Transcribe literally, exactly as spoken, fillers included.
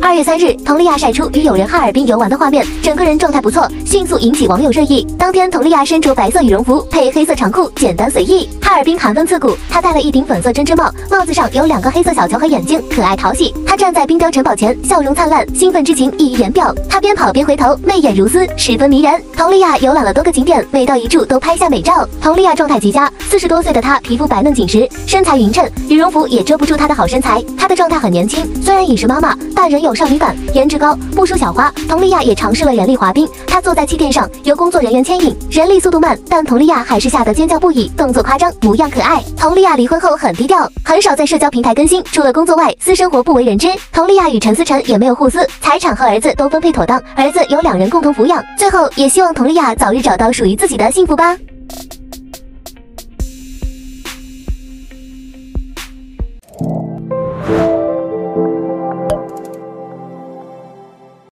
二月三日，佟丽娅晒出与友人哈尔滨游玩的画面，整个人状态不错，迅速引起网友热议。当天，佟丽娅身着白色羽绒服配黑色长裤，简单随意。哈尔滨寒风刺骨，她戴了一顶粉色针织帽，帽子上有两个黑色小球和眼睛，可爱讨喜。她站在冰雕城堡前，笑容灿烂，兴奋之情溢于言表。她边跑边回头，媚眼如丝，十分迷人。佟丽娅游览了多个景点，每到一处都拍下美照。佟丽娅状态极佳，四十多岁的她皮肤白嫩紧实，身材匀称，羽绒服也遮不住她的好身材。她的状态很年轻，虽然已是妈妈，但仍有少女感，颜值高，不输小花。佟丽娅也尝试了人力滑冰，她坐在气垫上，由工作人员牵引，人力速度慢，但佟丽娅还是吓得尖叫不已，动作夸张，模样可爱。佟丽娅离婚后很低调，很少在社交平台更新，除了工作外，私生活不为人知。佟丽娅与陈思诚也没有互撕，财产和儿子都分配妥当，儿子由两人共同抚养。最后，也希望佟丽娅早日找到属于自己的幸福吧。